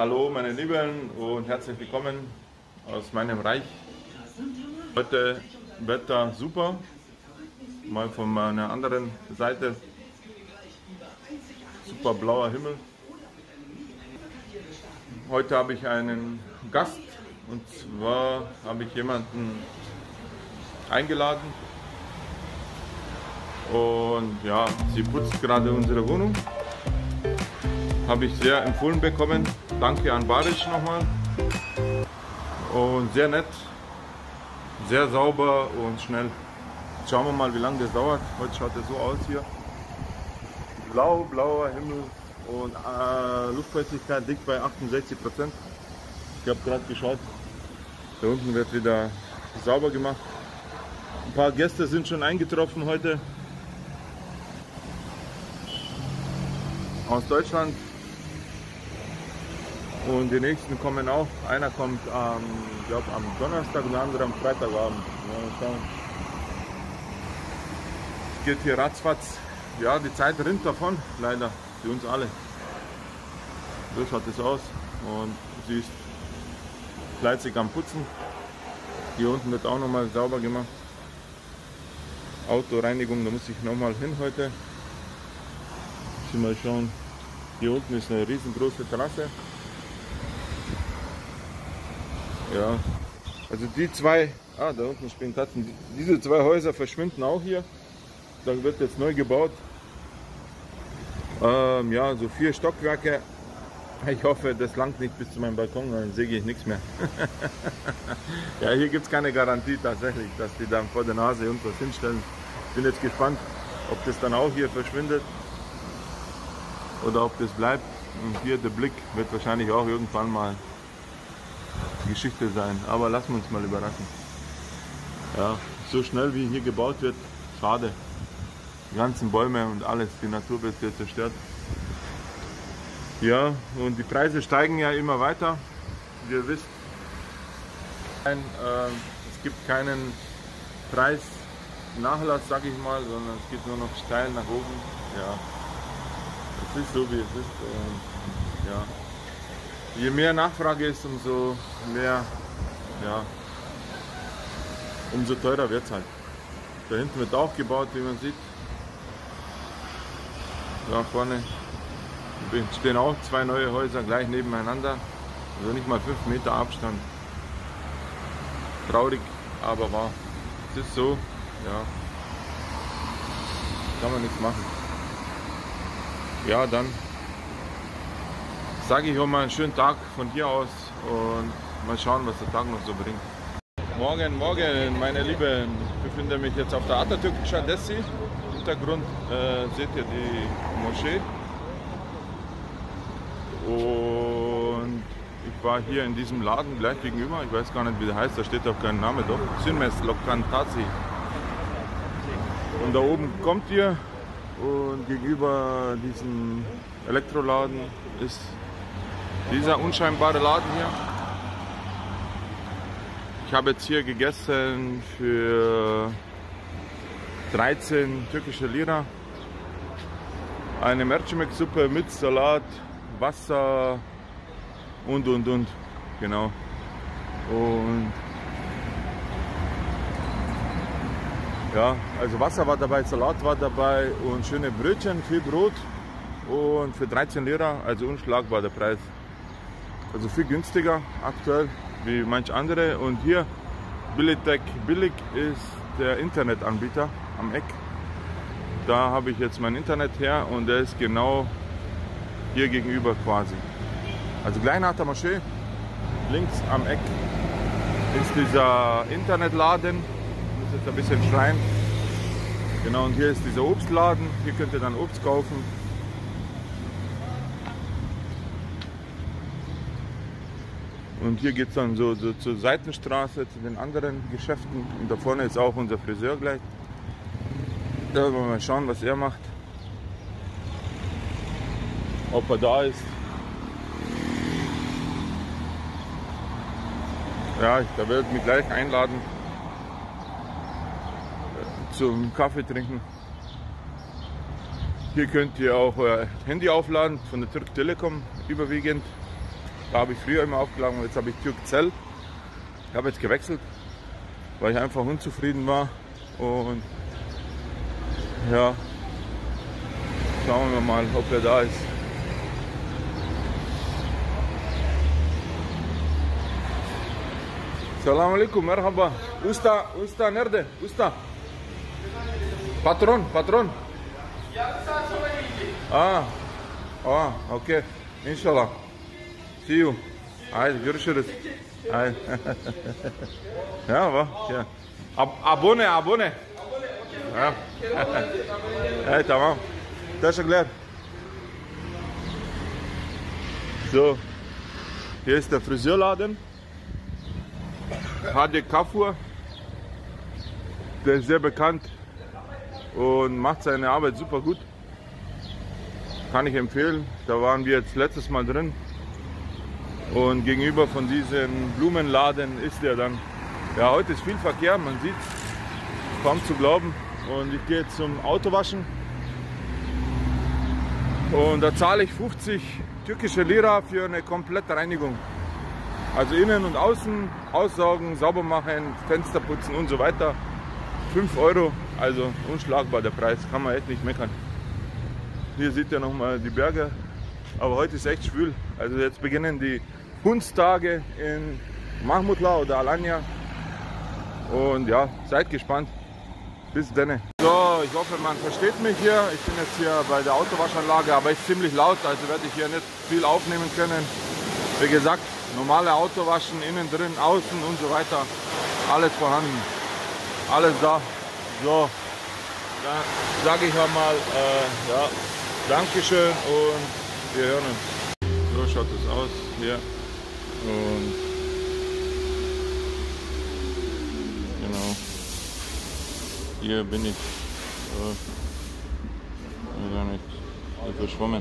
Hallo meine Lieben und herzlich willkommen aus meinem Reich. Heute Wetter super, mal von meiner anderen Seite. Super blauer Himmel. Heute habe ich einen Gast und zwar habe ich jemanden eingeladen und ja, sie putzt gerade unsere Wohnung. Habe ich sehr empfohlen bekommen. Danke an Barisch nochmal. Und sehr nett, sehr sauber und schnell. Schauen wir mal, wie lange das dauert. Heute schaut es so aus hier. Blauer Himmel und Luftfeuchtigkeit liegt bei 68%. Ich habe gerade geschaut, da unten wird wieder sauber gemacht. Ein paar Gäste sind schon eingetroffen heute aus Deutschland. Und die nächsten kommen auch. Einer kommt am Donnerstag und der andere am Freitagabend. Mal schauen. Es geht hier ratzfatz. Ja, die Zeit rinnt davon, leider, für uns alle. So schaut es aus. Und sie ist fleißig am Putzen. Hier unten wird auch nochmal sauber gemacht. Autoreinigung, da muss ich nochmal hin heute. Mal schauen. Hier unten ist eine riesengroße Terrasse. Ja, also die zwei, da unten spielen Katzen, diese zwei Häuser verschwinden auch hier. Da wird jetzt neu gebaut. Ja, so 4 Stockwerke. Ich hoffe, das langt nicht bis zu meinem Balkon, dann sehe ich nichts mehr. Ja, hier gibt es keine Garantie tatsächlich, dass die dann vor der Nase irgendwas hinstellen. Ich bin jetzt gespannt, ob das dann auch hier verschwindet oder ob das bleibt. Und hier der Blick wird wahrscheinlich auch irgendwann mal Geschichte sein, aber lassen wir uns mal überraschen. Ja, so schnell wie hier gebaut wird, schade. Die ganzen Bäume und alles, die Natur wird hier zerstört. Ja, und die Preise steigen ja immer weiter. Wie ihr wisst, es gibt keinen Preisnachlass, sage ich mal, sondern es geht nur noch steil nach oben. Ja, es ist so wie es ist. Und, ja. Je mehr Nachfrage ist, umso mehr, ja, umso teurer wird es halt. Da hinten wird auch gebaut, wie man sieht. Da vorne stehen auch 2 neue Häuser gleich nebeneinander. Also nicht mal 5 Meter Abstand. Traurig, aber wahr. Es ist so, ja. Kann man nichts machen. Ja, dann sage ich auch mal einen schönen Tag von hier aus und mal schauen, was der Tag noch so bringt. Morgen, meine Lieben. Ich befinde mich jetzt auf der Atatürk Caddesi. Im Hintergrund seht ihr die Moschee. Und ich war hier in diesem Laden gleich gegenüber. Ich weiß gar nicht, wie der heißt, da steht auch kein Name doch. Sünmes Lokantasi. Und da oben kommt ihr und gegenüber diesem Elektroladen ist dieser unscheinbare Laden hier. Ich habe jetzt hier gegessen für 13 türkische Lira. Eine Mercimek-Suppe mit Salat, Wasser und. Genau. Und ja, also Wasser war dabei, Salat war dabei und schöne Brötchen, viel Brot. Und für 13 Lira, also unschlagbar der Preis. Also viel günstiger aktuell wie manch andere. Und hier Billigtech. Billig ist der Internetanbieter am Eck. Da habe ich jetzt mein Internet her und der ist genau hier gegenüber quasi. Also gleich nach der Moschee, links am Eck ist dieser Internetladen. Ich muss jetzt ein bisschen schreien. Genau, und hier ist dieser Obstladen. Hier könnt ihr dann Obst kaufen. Und hier geht es dann so zur Seitenstraße, zu den anderen Geschäften. Und da vorne ist auch unser Friseur gleich. Da wollen wir mal schauen, was er macht. Ob er da ist. Ja, da wird mich gleich einladen zum Kaffee trinken. Hier könnt ihr auch euer Handy aufladen von der Türk Telekom überwiegend. Da habe ich früher immer aufgeladen, jetzt habe ich Türkcell. Ich habe jetzt gewechselt, weil ich einfach unzufrieden war. Und ja, schauen wir mal, ob er da ist. Salam alaikum, merhaba. Usta nerede? Usta. Patron. Okay. İnşallah. See you. Haydi görüşürüz. Haydi. Ya bak. Ya. Abone. Ja. Hey, tamam. Teşekkürler. So. Hier ist der Friseurladen. HD Kafur. Der ist sehr bekannt und macht seine Arbeit super gut. Kann ich empfehlen. Da waren wir jetzt letztes Mal drin. Und gegenüber von diesem Blumenladen ist der dann. Ja, heute ist viel Verkehr, man sieht, kaum zu glauben. Und ich gehe jetzt zum Autowaschen. Und da zahle ich 50 türkische Lira für eine komplette Reinigung. Also innen und außen, aussaugen, sauber machen, Fenster putzen und so weiter. 5 Euro, also unschlagbar der Preis, kann man echt nicht meckern. Hier sieht ihr nochmal die Berge, aber heute ist echt schwül. Also jetzt beginnen die Hundstage in Mahmutla oder Alanya. Und ja, seid gespannt. Bis dann. So, ich hoffe, man versteht mich hier. Ich bin jetzt hier bei der Autowaschanlage, aber es ist ziemlich laut, also werde ich hier nicht viel aufnehmen können. Wie gesagt, normale Autowaschen, innen drin, außen und so weiter. Alles vorhanden. Alles da. So, dann sage ich einmal, ja, Dankeschön und wir hören uns. So schaut es aus hier. Und genau, hier bin ich. Gar nicht verschwommen.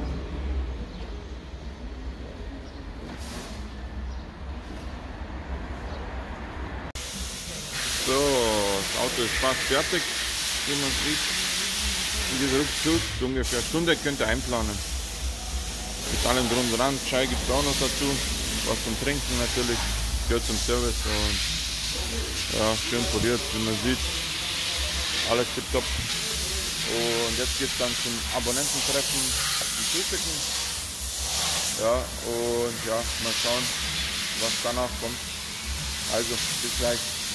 So, das Auto ist fast fertig, wie man sieht. In dieser Rückzug, so ungefähr eine Stunde könnt ihr einplanen. Mit allem drum dran, Chai gibt es auch noch dazu, was zum Trinken natürlich, gehört zum Service und ja, schön poliert, wie man sieht, alles tipptopp. Und jetzt geht es dann zum Abonnententreffen, zum Frühstücken. Ja, und ja, mal schauen, was danach kommt. Also, bis gleich.